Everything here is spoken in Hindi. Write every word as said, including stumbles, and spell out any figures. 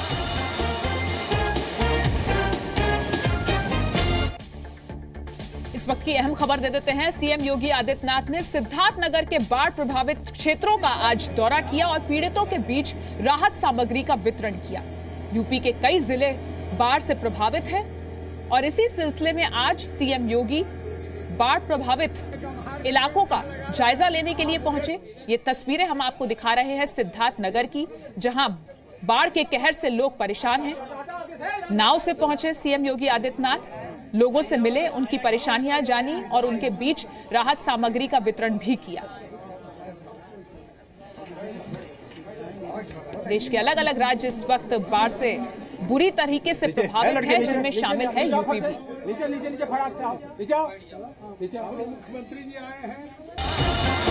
इस वक्त की अहम खबर दे देते हैं। सीएम योगी आदित्यनाथ ने सिद्धार्थनगर के बाढ़ प्रभावित क्षेत्रों का आज दौरा किया और पीड़ितों के बीच राहत सामग्री का वितरण किया। यूपी के कई जिले बाढ़ से प्रभावित हैं और इसी सिलसिले में आज सीएम योगी बाढ़ प्रभावित इलाकों का जायजा लेने के लिए पहुंचे। ये तस्वीरें हम आपको दिखा रहे हैं सिद्धार्थनगर की, जहां बाढ़ के कहर से लोग परेशान हैं। नाव से पहुंचे सीएम योगी आदित्यनाथ, लोगों से मिले, उनकी परेशानियां जानी और उनके बीच राहत सामग्री का वितरण भी किया। देश के अलग अलग राज्य इस वक्त बाढ़ से बुरी तरीके से प्रभावित है, जिनमें शामिल है यूपी भी। नीचे नीचे नीचे फटाक से आओ, नीचे आओ, नीचे आओ। मुख्यमंत्री जी आए हैं।